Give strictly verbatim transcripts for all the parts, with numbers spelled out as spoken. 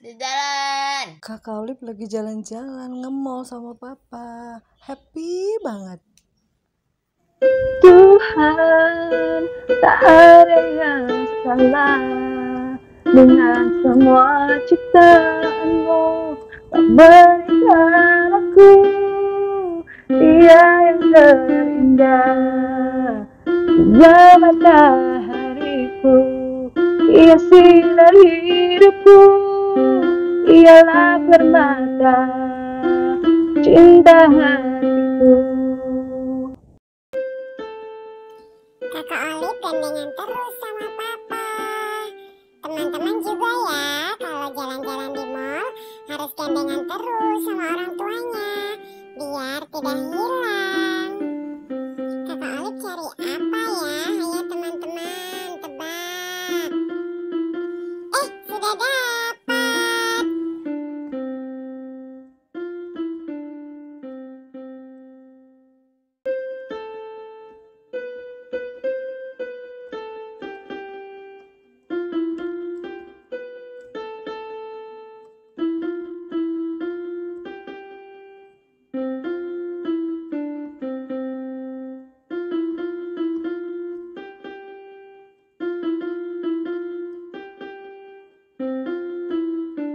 Di jalan. Kakak Olip lagi jalan-jalan nge-mall sama papa. Happy banget. Tuhan, tak ada yang salah dengan semua ciptaanmu. Kau berikan aku dia yang terindah, dia matahariku, ia sinar hidupku, ialah permata cinta hatiku. Kakak Olip gandengan terus sama papa. Teman-teman juga ya, kalau jalan-jalan di mall harus gandengan terus sama orang tuanya, biar tidak hilang. Kakak Olip cari apa ya? Ayo teman-teman, tebak. Eh, sudah dapat.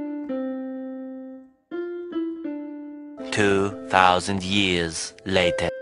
Two thousand years later.